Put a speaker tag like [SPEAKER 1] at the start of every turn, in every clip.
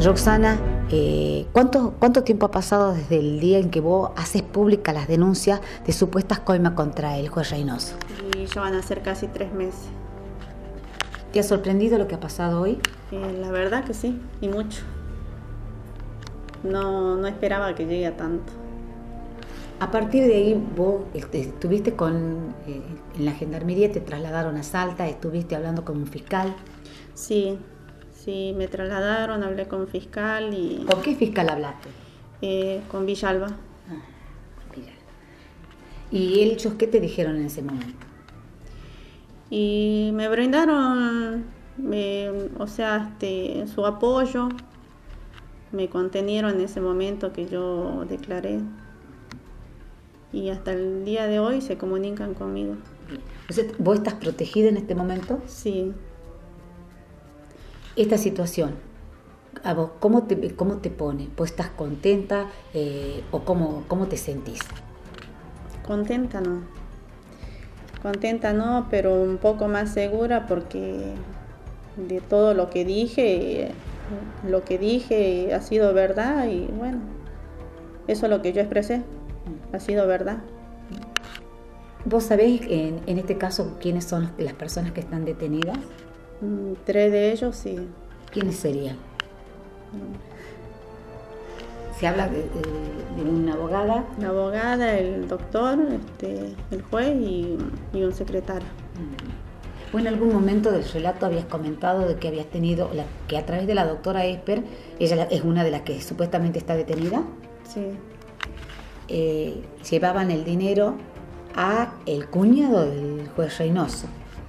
[SPEAKER 1] Roxana, ¿cuánto tiempo ha pasado desde el día en que vos haces públicas las denuncias de supuestas coimas contra el juez Reynoso?
[SPEAKER 2] Y ya van a ser casi 3 meses.
[SPEAKER 1] ¿Te ha sorprendido lo que ha pasado hoy?
[SPEAKER 2] La verdad que sí, y mucho. No esperaba que llegue a tanto.
[SPEAKER 1] A partir de ahí vos estuviste en la gendarmería, te trasladaron a Salta, estuviste hablando con un fiscal.
[SPEAKER 2] Sí, me trasladaron, hablé con un fiscal y...
[SPEAKER 1] ¿Con qué fiscal hablaste?
[SPEAKER 2] Con Villalba.
[SPEAKER 1] ¿Y ellos qué te dijeron en ese momento?
[SPEAKER 2] Y me brindaron, su apoyo, me contenieron en ese momento que yo declaré. Y hasta el día de hoy se comunican conmigo.
[SPEAKER 1] ¿Vos estás protegida en este momento?
[SPEAKER 2] Sí.
[SPEAKER 1] Esta situación, ¿a vos cómo te pone? ¿Vos estás contenta o cómo te sentís?
[SPEAKER 2] Contenta no, pero un poco más segura porque de todo lo que dije ha sido verdad y bueno, eso es lo que yo expresé, ha sido verdad.
[SPEAKER 1] ¿Vos sabés en este caso quiénes son las personas que están detenidas?
[SPEAKER 2] 3 de ellos, sí.
[SPEAKER 1] ¿Quiénes serían? Se habla de una abogada.
[SPEAKER 2] La abogada, el doctor, el juez y un secretario.
[SPEAKER 1] ¿O en algún momento del relato habías comentado de que habías tenido, que a través de la doctora Esper, ella es una de las que supuestamente está detenida?
[SPEAKER 2] Sí.
[SPEAKER 1] Llevaban el dinero a el cuñado del juez Reynoso.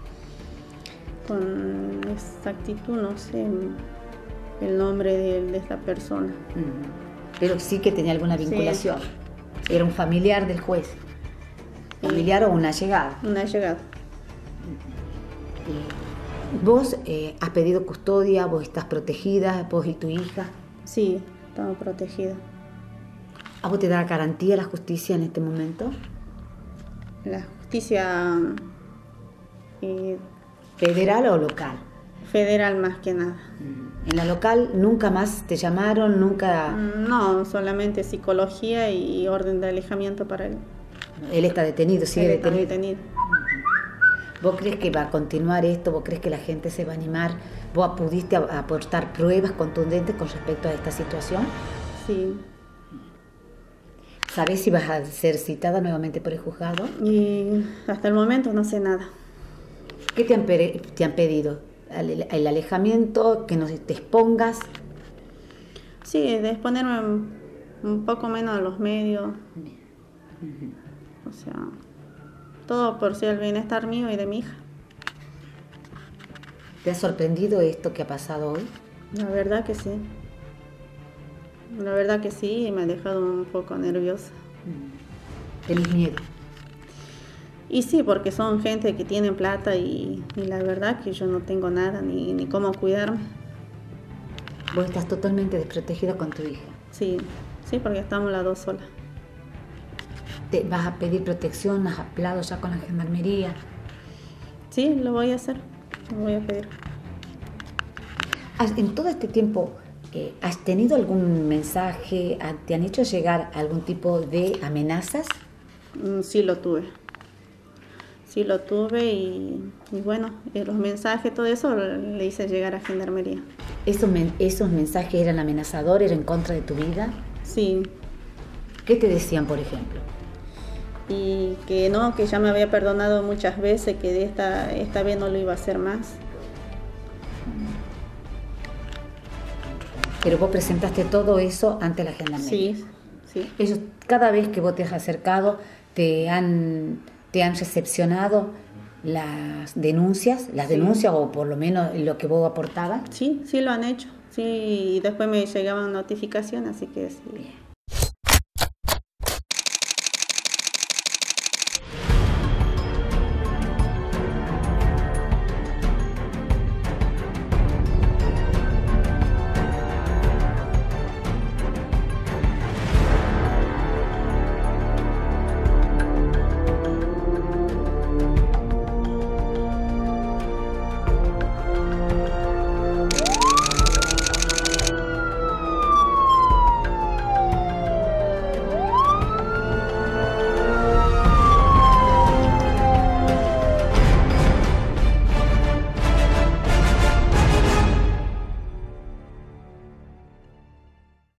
[SPEAKER 2] Con exactitud no sé el nombre de esta persona.
[SPEAKER 1] Pero sí que tenía alguna vinculación. Sí. Era un familiar del juez. ¿Familiar o una allegada?
[SPEAKER 2] Una allegada.
[SPEAKER 1] ¿Vos has pedido custodia? ¿Vos estás protegida? ¿Vos y tu hija?
[SPEAKER 2] Sí, estamos protegidas.
[SPEAKER 1] ¿A vos te da garantía la justicia en este momento?
[SPEAKER 2] La justicia...
[SPEAKER 1] ¿Federal o local?
[SPEAKER 2] Federal más que nada.
[SPEAKER 1] ¿En la local nunca más te llamaron? ¿Nunca?
[SPEAKER 2] No, solamente psicología y orden de alejamiento para él.
[SPEAKER 1] Él está detenido, sigue
[SPEAKER 2] detenido.
[SPEAKER 1] ¿Vos crees que va a continuar esto? ¿Vos crees que la gente se va a animar? ¿Vos pudiste aportar pruebas contundentes con respecto a esta situación?
[SPEAKER 2] Sí.
[SPEAKER 1] ¿Sabés si vas a ser citada nuevamente por el juzgado?
[SPEAKER 2] Y hasta el momento no sé nada.
[SPEAKER 1] ¿Qué te han pedido? ¿El alejamiento? ¿Que no te expongas?
[SPEAKER 2] Sí, de exponerme un poco menos a los medios. O sea, todo por ser el bienestar mío y de mi hija.
[SPEAKER 1] ¿Te ha sorprendido esto que ha pasado hoy?
[SPEAKER 2] La verdad que sí. La verdad que sí, y me ha dejado un poco nerviosa.
[SPEAKER 1] ¿Tenés miedo?
[SPEAKER 2] Y sí, porque son gente que tiene plata y la verdad que yo no tengo nada, ni cómo cuidarme.
[SPEAKER 1] ¿Vos estás totalmente desprotegida con tu hija?
[SPEAKER 2] Sí, porque estamos las dos solas.
[SPEAKER 1] ¿Te vas a pedir protección? ¿Has hablado ya con la gendarmería?
[SPEAKER 2] Sí, lo voy a hacer, lo voy a pedir.
[SPEAKER 1] En todo este tiempo, ¿has tenido algún mensaje? ¿Te han hecho llegar algún tipo de amenazas?
[SPEAKER 2] Sí lo tuve. Sí lo tuve y bueno, los mensajes, todo eso le hice llegar a gendarmería.
[SPEAKER 1] ¿Esos mensajes eran amenazadores, eran en contra de tu vida?
[SPEAKER 2] Sí.
[SPEAKER 1] ¿Qué te decían, por ejemplo?
[SPEAKER 2] Y que no, que ya me había perdonado muchas veces, que esta vez no lo iba a hacer más.
[SPEAKER 1] Pero vos presentaste todo eso ante la gendarmería.
[SPEAKER 2] Sí.
[SPEAKER 1] Ellos, cada vez que vos te has acercado, te han recepcionado las denuncias o por lo menos lo que vos aportabas.
[SPEAKER 2] Sí lo han hecho. Sí, y después me llegaban notificaciones, así que sí.
[SPEAKER 1] Bien.